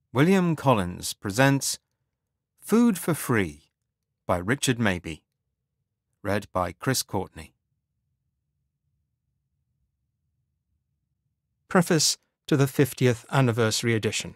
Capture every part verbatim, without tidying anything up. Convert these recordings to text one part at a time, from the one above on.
William Collins presents Food for Free by Richard Mabey. Read by Chris Courtney. Preface to the fiftieth Anniversary Edition.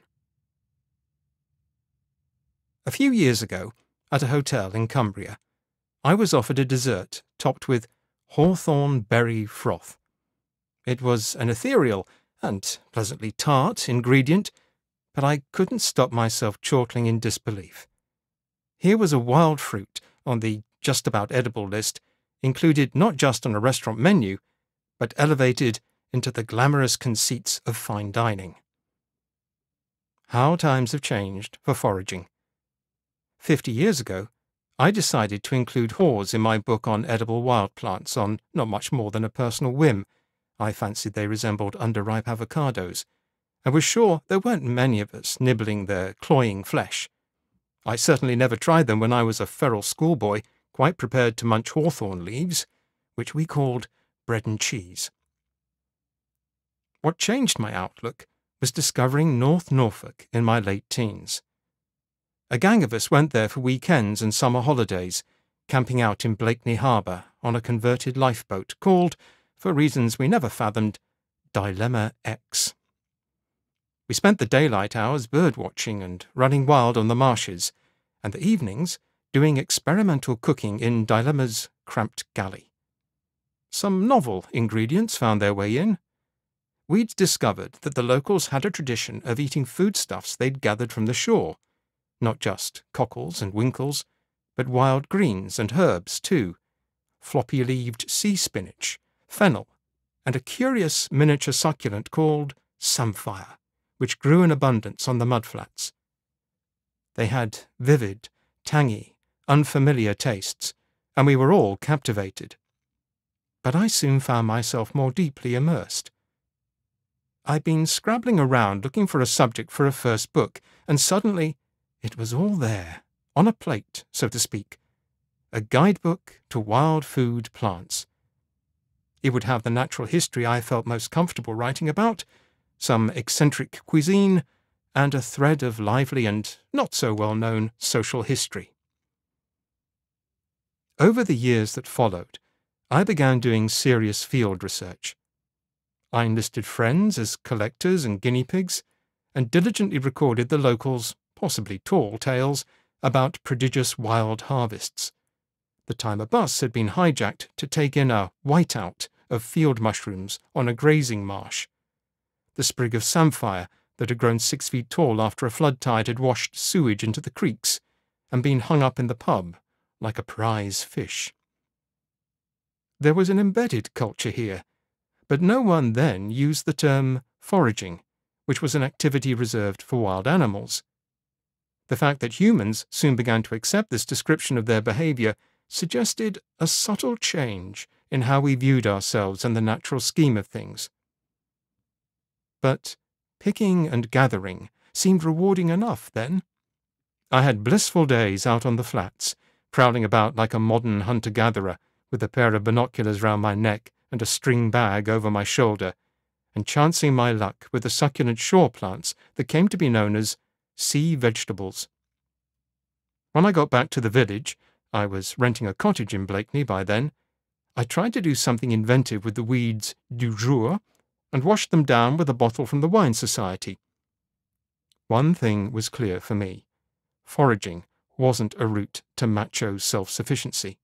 A few years ago, at a hotel in Cumbria, I was offered a dessert topped with hawthorn berry froth. It was an ethereal and pleasantly tart ingredient, but I couldn't stop myself chortling in disbelief. Here was a wild fruit on the just about edible list, included not just on a restaurant menu, but elevated into the glamorous conceits of fine dining. How times have changed for foraging. Fifty years ago, I decided to include haws in my book on edible wild plants on not much more than a personal whim. I fancied they resembled underripe avocados, and was sure there weren't many of us nibbling their cloying flesh. I certainly never tried them when I was a feral schoolboy, quite prepared to munch hawthorn leaves, which we called bread and cheese. What changed my outlook was discovering North Norfolk in my late teens. A gang of us went there for weekends and summer holidays, camping out in Blakeney Harbour on a converted lifeboat called, for reasons we never fathomed, Dilemma X. We spent the daylight hours bird-watching and running wild on the marshes, and the evenings doing experimental cooking in Dilemma's cramped galley. Some novel ingredients found their way in. We'd discovered that the locals had a tradition of eating foodstuffs they'd gathered from the shore, not just cockles and winkles, but wild greens and herbs too, floppy-leaved sea spinach, fennel, and a curious miniature succulent called samphire, which grew in abundance on the mudflats. They had vivid, tangy, unfamiliar tastes, and we were all captivated. But I soon found myself more deeply immersed. I'd been scrabbling around looking for a subject for a first book, and suddenly it was all there, on a plate, so to speak, a guidebook to wild food plants. It would have the natural history I felt most comfortable writing about, some eccentric cuisine, and a thread of lively and not-so-well-known social history. Over the years that followed, I began doing serious field research. I enlisted friends as collectors and guinea pigs, and diligently recorded the locals' possibly tall tales about prodigious wild harvests. The time a bus had been hijacked to take in a whiteout of field mushrooms on a grazing marsh, the sprig of samphire that had grown six feet tall after a flood tide had washed sewage into the creeks and been hung up in the pub like a prize fish. There was an embedded culture here, but no one then used the term foraging, which was an activity reserved for wild animals. The fact that humans soon began to accept this description of their behaviour suggested a subtle change in how we viewed ourselves and the natural scheme of things. But picking and gathering seemed rewarding enough then. I had blissful days out on the flats, prowling about like a modern hunter-gatherer with a pair of binoculars round my neck and a string bag over my shoulder, and chancing my luck with the succulent shore plants that came to be known as sea vegetables. When I got back to the village, I was renting a cottage in Blakeney by then, I tried to do something inventive with the weeds du jour, and washed them down with a bottle from the Wine Society. One thing was clear for me. Foraging wasn't a route to macho self-sufficiency.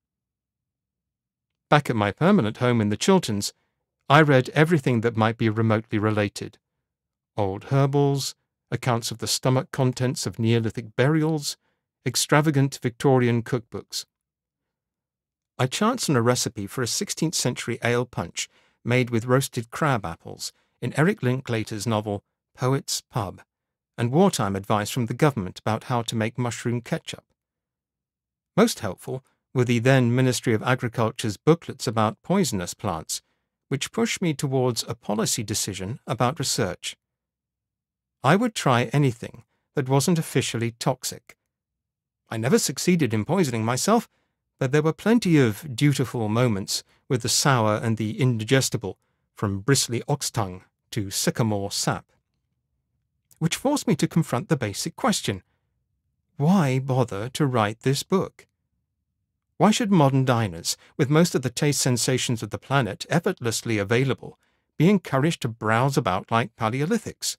Back at my permanent home in the Chilterns, I read everything that might be remotely related. Old herbals, accounts of the stomach contents of Neolithic burials, extravagant Victorian cookbooks. I chanced on a recipe for a sixteenth century ale punch made with roasted crab apples in Eric Linklater's novel Poet's Pub, and wartime advice from the government about how to make mushroom ketchup. Most helpful were the then Ministry of Agriculture's booklets about poisonous plants, which pushed me towards a policy decision about research. I would try anything that wasn't officially toxic. I never succeeded in poisoning myself, but there were plenty of dutiful moments with the sour and the indigestible, from bristly ox tongue to sycamore sap. which forced me to confront the basic question: why bother to write this book? Why should modern diners, with most of the taste sensations of the planet effortlessly available, be encouraged to browse about like Paleolithics?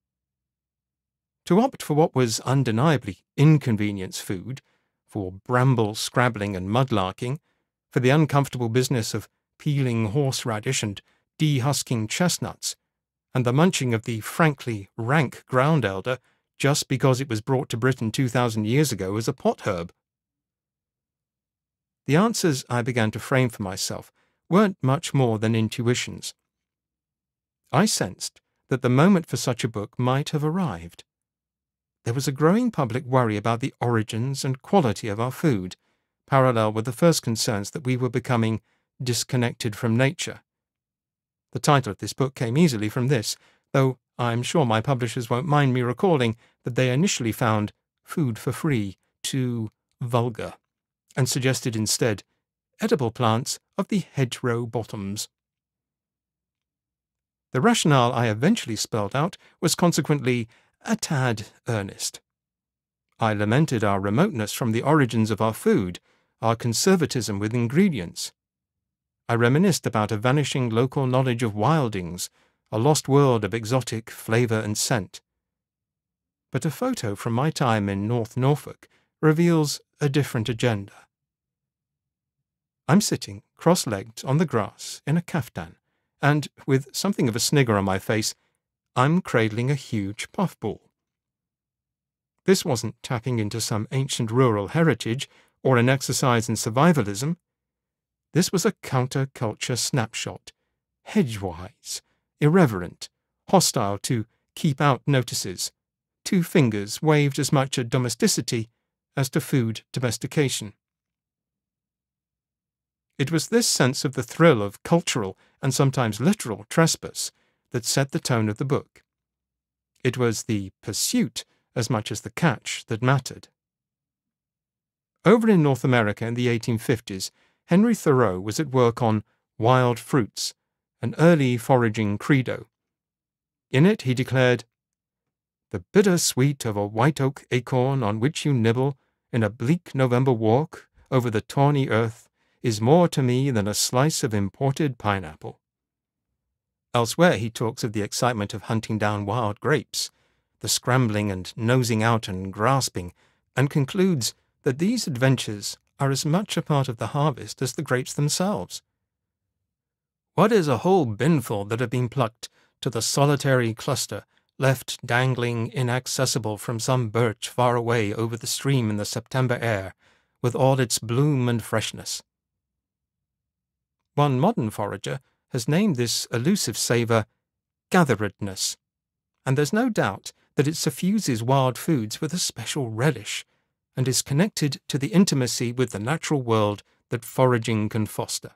To opt for what was undeniably inconvenience food, for bramble scrabbling and mudlarking, for the uncomfortable business of peeling horseradish and dehusking chestnuts, and the munching of the frankly rank ground elder just because it was brought to Britain two thousand years ago as a pot herb. The answers I began to frame for myself weren't much more than intuitions. I sensed that the moment for such a book might have arrived. There was a growing public worry about the origins and quality of our food, parallel with the first concerns that we were becoming disconnected from nature. The title of this book came easily from this, though I'm sure my publishers won't mind me recalling that they initially found food for free too vulgar, and suggested instead edible plants of the hedgerow bottoms. The rationale I eventually spelled out was consequently a tad earnest. I lamented our remoteness from the origins of our food, our conservatism with ingredients. I reminisced about a vanishing local knowledge of wildings, a lost world of exotic flavour and scent. But a photo from my time in North Norfolk reveals a different agenda. I'm sitting cross-legged on the grass in a kaftan, and, with something of a snigger on my face, I'm cradling a huge puffball. This wasn't tapping into some ancient rural heritage or an exercise in survivalism. This was a counter-culture snapshot, hedgewise, irreverent, hostile to keep-out notices, two fingers waved as much at domesticity as to food domestication. It was this sense of the thrill of cultural and sometimes literal trespass that set the tone of the book. It was the pursuit as much as the catch that mattered. Over in North America in the eighteen fifties, Henry Thoreau was at work on Wild Fruits, an early foraging credo. In it he declared, "The bitter sweet of a white oak acorn on which you nibble in a bleak November walk over the tawny earth is more to me than a slice of imported pineapple." Elsewhere he talks of the excitement of hunting down wild grapes, the scrambling and nosing out and grasping, and concludes that these adventures are as much a part of the harvest as the grapes themselves. What is a whole binful that have been plucked to the solitary cluster left dangling inaccessible from some birch far away over the stream in the September air, with all its bloom and freshness? One modern forager has named this elusive savour gatheredness, and there's no doubt that it suffuses wild foods with a special relish, and is connected to the intimacy with the natural world that foraging can foster.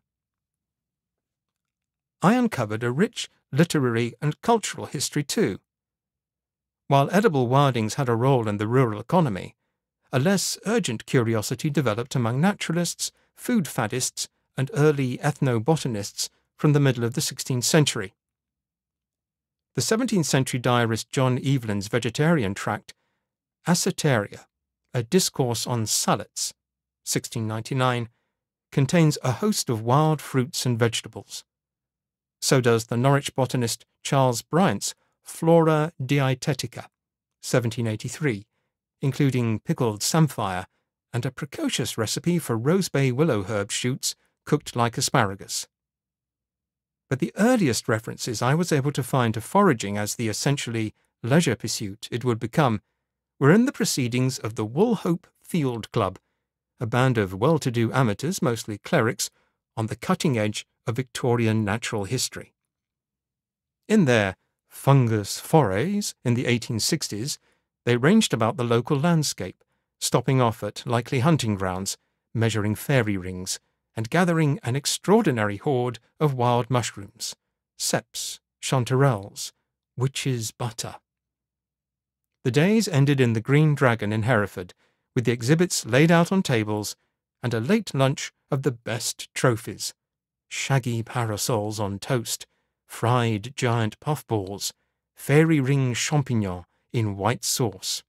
I uncovered a rich literary and cultural history too. While edible wildings had a role in the rural economy, a less urgent curiosity developed among naturalists, food faddists, and early ethnobotanists from the middle of the sixteenth century. The seventeenth century diarist John Evelyn's vegetarian tract, Ascetaria, a discourse on sallets, sixteen ninety-nine, contains a host of wild fruits and vegetables. So does the Norwich botanist Charles Bryant's Flora Diaetetica, seventeen eighty-three, including pickled samphire and a precocious recipe for rosebay willow herb shoots cooked like asparagus. But the earliest references I was able to find to foraging as the essentially leisure pursuit it would become were in the proceedings of the Woolhope Field Club, a band of well-to-do amateurs, mostly clerics, on the cutting edge of Victorian natural history. In their fungus forays in the eighteen sixties, they ranged about the local landscape, stopping off at likely hunting grounds, measuring fairy rings, and gathering an extraordinary hoard of wild mushrooms, seps, chanterelles, witch's butter. The days ended in the Green Dragon in Hereford, with the exhibits laid out on tables, and a late lunch of the best trophies: shaggy parasols on toast, fried giant puffballs, fairy ring champignons in white sauce.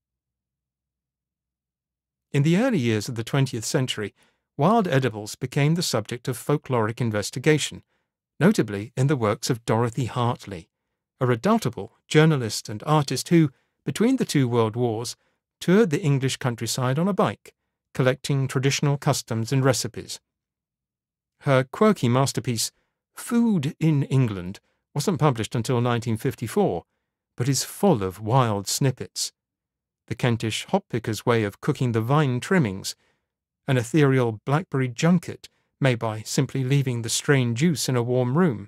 In the early years of the twentieth century, wild edibles became the subject of folkloric investigation, notably in the works of Dorothy Hartley, a redoubtable journalist and artist who, between the two world wars, toured the English countryside on a bike, collecting traditional customs and recipes. Her quirky masterpiece, Food in England, wasn't published until nineteen fifty-four, but is full of wild snippets. The Kentish hop-picker's way of cooking the vine trimmings, an ethereal blackberry junket made by simply leaving the strained juice in a warm room.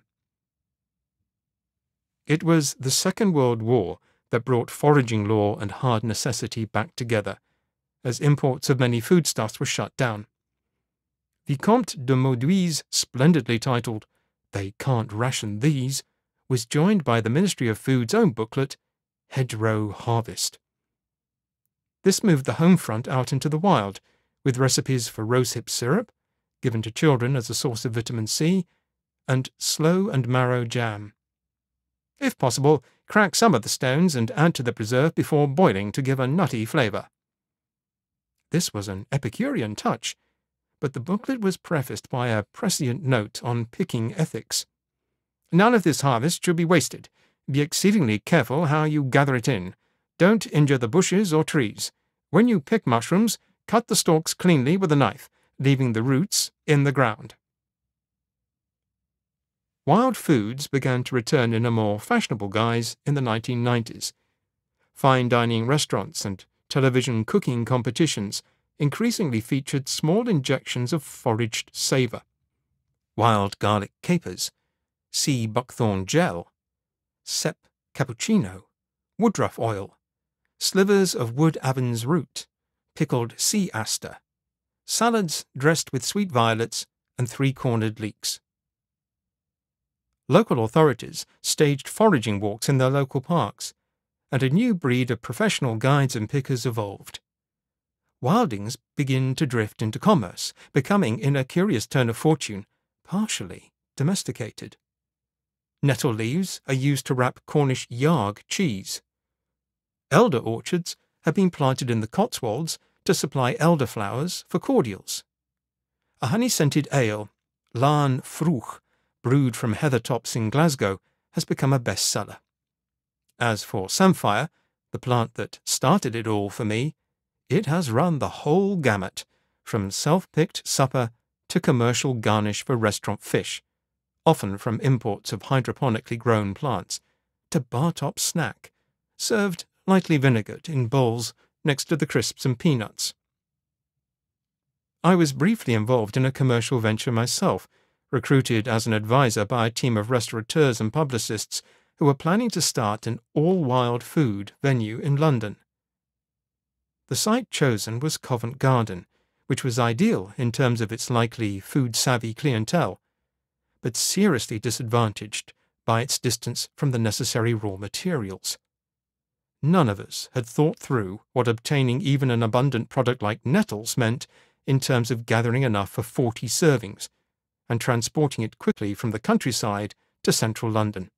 It was the Second World War that brought foraging law and hard necessity back together, as imports of many foodstuffs were shut down. Vicomte de Mauduit's splendidly titled "They Can't Ration These" was joined by the Ministry of Food's own booklet, Hedgerow Harvest. This moved the home front out into the wild, with recipes for rosehip syrup, given to children as a source of vitamin C, and sloe and marrow jam. If possible, crack some of the stones and add to the preserve before boiling to give a nutty flavour. This was an Epicurean touch, but the booklet was prefaced by a prescient note on picking ethics. None of this harvest should be wasted. Be exceedingly careful how you gather it in. Don't injure the bushes or trees. When you pick mushrooms, cut the stalks cleanly with a knife, leaving the roots in the ground. Wild foods began to return in a more fashionable guise in the nineteen nineties. Fine dining restaurants and television cooking competitions increasingly featured small injections of foraged savour. Wild garlic capers, sea buckthorn gel, sep cappuccino, woodruff oil, slivers of wood avens root, pickled sea aster, salads dressed with sweet violets and three-cornered leeks. Local authorities staged foraging walks in their local parks, and a new breed of professional guides and pickers evolved. Wildings begin to drift into commerce, becoming, in a curious turn of fortune, partially domesticated. Nettle leaves are used to wrap Cornish yarg cheese. Elder orchards have been planted in the Cotswolds to supply elderflowers for cordials. A honey-scented ale, Lán Fruch, brewed from heather tops in Glasgow, has become a bestseller. As for samphire, the plant that started it all for me, it has run the whole gamut, from self-picked supper to commercial garnish for restaurant fish, often from imports of hydroponically grown plants, to bar-top snack, served lightly vinegared in bowls next to the crisps and peanuts. I was briefly involved in a commercial venture myself, recruited as an advisor by a team of restaurateurs and publicists who were planning to start an all-wild food venue in London. The site chosen was Covent Garden, which was ideal in terms of its likely food-savvy clientele, but seriously disadvantaged by its distance from the necessary raw materials. None of us had thought through what obtaining even an abundant product like nettles meant in terms of gathering enough for forty servings and transporting it quickly from the countryside to central London.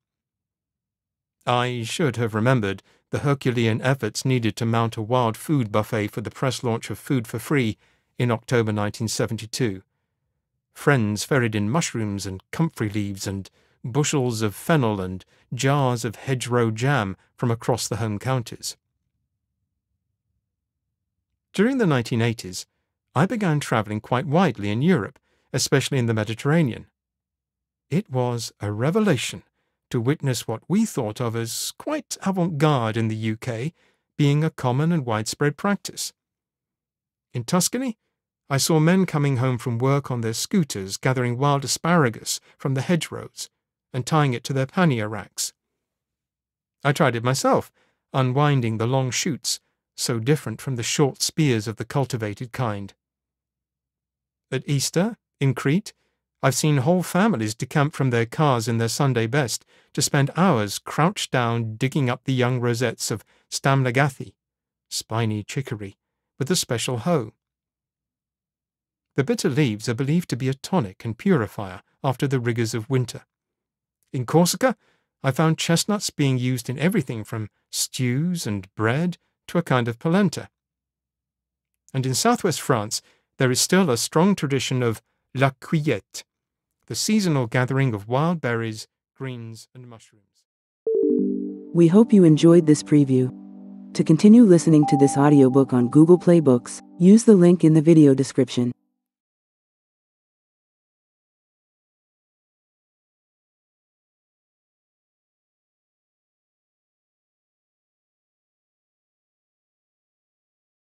I should have remembered the Herculean efforts needed to mount a wild food buffet for the press launch of Food for Free in October nineteen seventy-two. Friends ferried in mushrooms and comfrey leaves and bushels of fennel and jars of hedgerow jam from across the home counties. During the nineteen eighties, I began travelling quite widely in Europe, especially in the Mediterranean. It was a revelation to witness what we thought of as quite avant-garde in the U K being a common and widespread practice. In Tuscany, I saw men coming home from work on their scooters gathering wild asparagus from the hedgerows and tying it to their pannier racks. I tried it myself, unwinding the long shoots, so different from the short spears of the cultivated kind. At Easter, in Crete, I've seen whole families decamp from their cars in their Sunday best to spend hours crouched down digging up the young rosettes of stamlagathi, spiny chicory, with a special hoe. The bitter leaves are believed to be a tonic and purifier after the rigours of winter. In Corsica, I found chestnuts being used in everything from stews and bread to a kind of polenta. And in southwest France, there is still a strong tradition of la cueillette, the seasonal gathering of wild berries, greens, and mushrooms. We hope you enjoyed this preview. To continue listening to this audiobook on Google Play Books, use the link in the video description.